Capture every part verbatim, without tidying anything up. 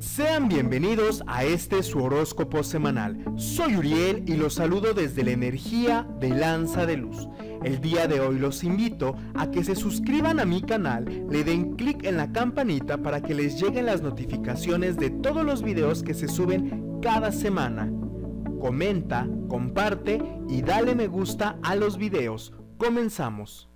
Sean bienvenidos a este su horóscopo semanal. Soy Uriel y los saludo desde la energía de Lanza de Luz. El día de hoy los invito a que se suscriban a mi canal, le den clic en la campanita para que les lleguen las notificaciones de todos los videos que se suben cada semana. Comenta, comparte y dale me gusta a los videos. Comenzamos.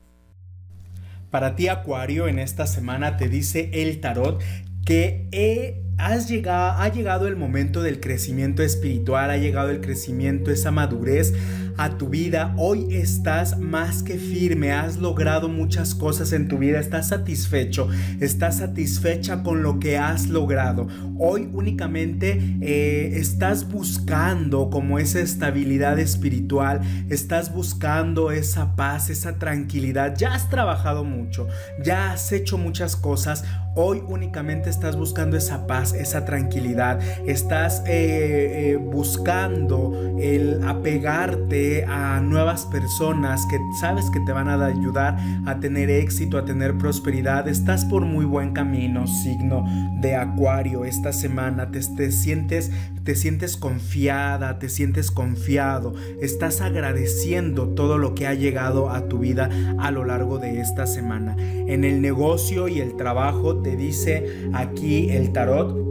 Para ti, Acuario, en esta semana te dice el tarot que he, has llegado, ha llegado el momento del crecimiento espiritual, ha llegado el crecimiento, esa madurez a tu vida. Hoy estás más que firme, has logrado muchas cosas en tu vida, estás satisfecho, estás satisfecha con lo que has logrado. Hoy únicamente eh, estás buscando como esa estabilidad espiritual, estás buscando esa paz, esa tranquilidad. Ya has trabajado mucho, ya has hecho muchas cosas. Hoy únicamente estás buscando esa paz, esa tranquilidad. Estás eh, eh, buscando el apegarte a nuevas personas que sabes que te van a ayudar a tener éxito, a tener prosperidad. Estás por muy buen camino, signo de Acuario. Esta semana te, te sientes, te sientes confiada, te sientes confiado. Estás agradeciendo todo lo que ha llegado a tu vida a lo largo de esta semana. En el negocio y el trabajo te dice aquí el tarot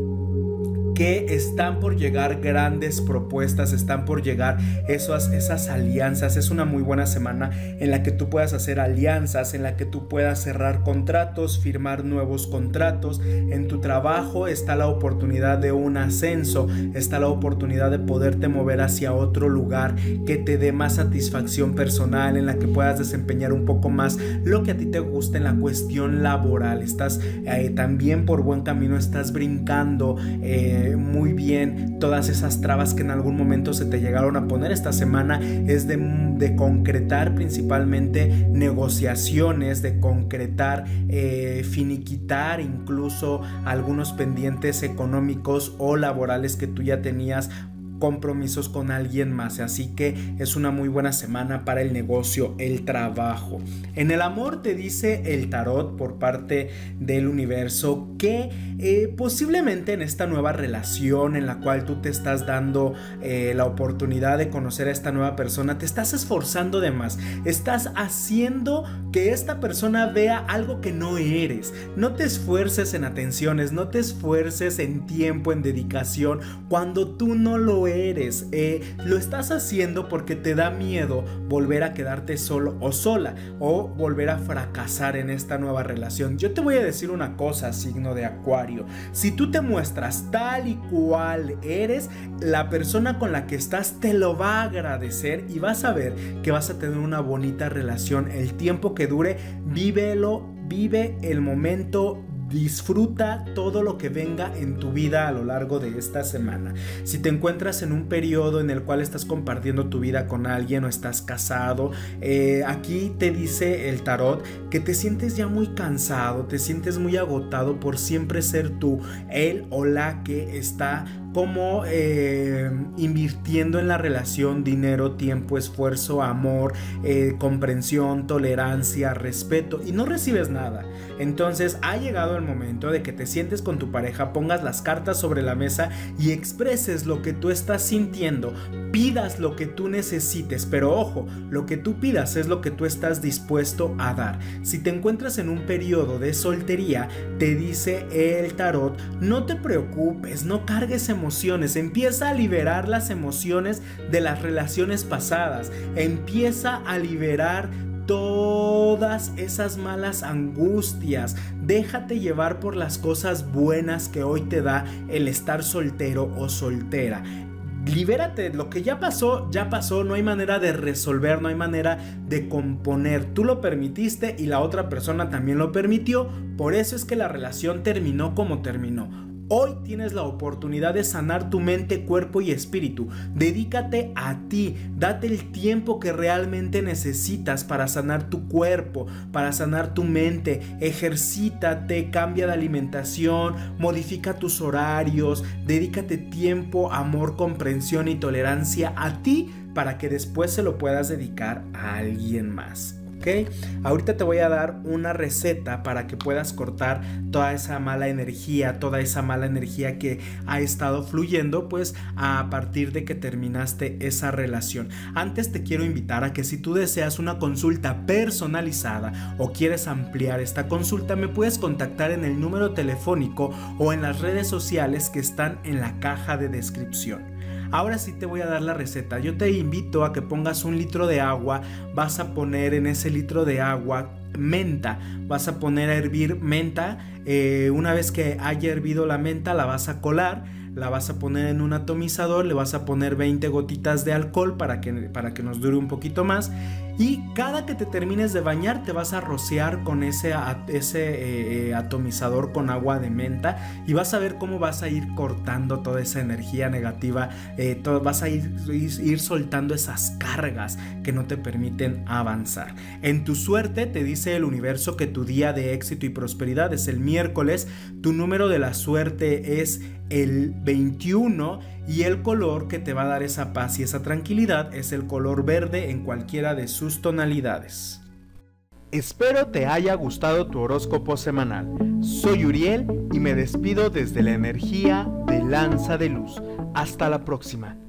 que están por llegar grandes propuestas, están por llegar esas, esas alianzas. Es una muy buena semana en la que tú puedas hacer alianzas, en la que tú puedas cerrar contratos, firmar nuevos contratos. En tu trabajo está la oportunidad de un ascenso, está la oportunidad de poderte mover hacia otro lugar que te dé más satisfacción personal, en la que puedas desempeñar un poco más lo que a ti te gusta en la cuestión laboral. Estás eh, también por buen camino, estás brincando eh, muy bien todas esas trabas que en algún momento se te llegaron a poner. Esta semana es de, de concretar principalmente negociaciones, de concretar, eh, finiquitar incluso algunos pendientes económicos o laborales que tú ya tenías, compromisos con alguien más. Así que es una muy buena semana para el negocio, el trabajo. En el amor te dice el tarot por parte del universo que eh, posiblemente en esta nueva relación en la cual tú te estás dando eh, la oportunidad de conocer a esta nueva persona, te estás esforzando de más, estás haciendo que esta persona vea algo que no eres. No te esfuerces en atenciones, no te esfuerces en tiempo, en dedicación, cuando tú no lo eres. Eh, lo estás haciendo porque te da miedo volver a quedarte solo o sola, o volver a fracasar en esta nueva relación. Yo te voy a decir una cosa, signo de Acuario: si tú te muestras tal y cual eres, la persona con la que estás te lo va a agradecer y vas a ver que vas a tener una bonita relación. El tiempo que dure, vívelo, vive el momento. Disfruta todo lo que venga en tu vida a lo largo de esta semana. Si te encuentras en un periodo en el cual estás compartiendo tu vida con alguien o estás casado, eh, aquí te dice el tarot que te sientes ya muy cansado, te sientes muy agotado por siempre ser tú, él o la que está como eh, invirtiendo en la relación dinero, tiempo, esfuerzo, amor, eh, comprensión, tolerancia, respeto, y no recibes nada. Entonces ha llegado el momento de que te sientes con tu pareja, pongas las cartas sobre la mesa y expreses lo que tú estás sintiendo, pidas lo que tú necesites, pero ojo, lo que tú pidas es lo que tú estás dispuesto a dar. Si te encuentras en un periodo de soltería, te dice el tarot, no te preocupes, no cargues emociones, empieza a liberar las emociones de las relaciones pasadas, empieza a liberar todas esas malas angustias, déjate llevar por las cosas buenas que hoy te da el estar soltero o soltera. Libérate, lo que ya pasó, ya pasó, no hay manera de resolver, no hay manera de componer. Tú lo permitiste y la otra persona también lo permitió, por eso es que la relación terminó como terminó. Hoy tienes la oportunidad de sanar tu mente, cuerpo y espíritu. Dedícate a ti, date el tiempo que realmente necesitas para sanar tu cuerpo, para sanar tu mente. Ejercítate, cambia de alimentación, modifica tus horarios, dedícate tiempo, amor, comprensión y tolerancia a ti para que después se lo puedas dedicar a alguien más. ¿ok? Ahorita te voy a dar una receta para que puedas cortar toda esa mala energía, toda esa mala energía que ha estado fluyendo, pues a partir de que terminaste esa relación. Antes te quiero invitar a que si tú deseas una consulta personalizada o quieres ampliar esta consulta, me puedes contactar en el número telefónico o en las redes sociales que están en la caja de descripción. Ahora sí te voy a dar la receta. Yo te invito a que pongas un litro de agua. Vas a poner en ese litro de agua menta. Vas a poner a hervir menta. Eh, una vez que haya hervido la menta, la vas a colar. La vas a poner en un atomizador. Le vas a poner veinte gotitas de alcohol para que, para que nos dure un poquito más. Y cada que te termines de bañar te vas a rociar con ese, ese eh, atomizador con agua de menta y vas a ver cómo vas a ir cortando toda esa energía negativa, eh, todo, vas a ir, ir, ir soltando esas cargas que no te permiten avanzar. En tu suerte te dice el universo que tu día de éxito y prosperidad es el miércoles, tu número de la suerte es el veintiuno y el color que te va a dar esa paz y esa tranquilidad es el color verde en cualquiera de sus tonalidades. Espero te haya gustado tu horóscopo semanal. Soy Uriel y me despido desde la energía de Lanza de Luz. Hasta la próxima.